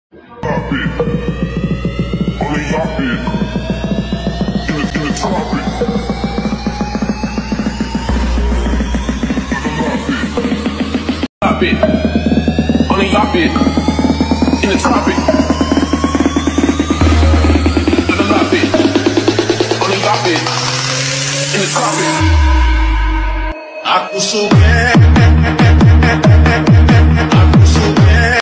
On a yacht bed, in the tropic. On a yacht bed, on a yacht bed, in the tropic. I feel so bad.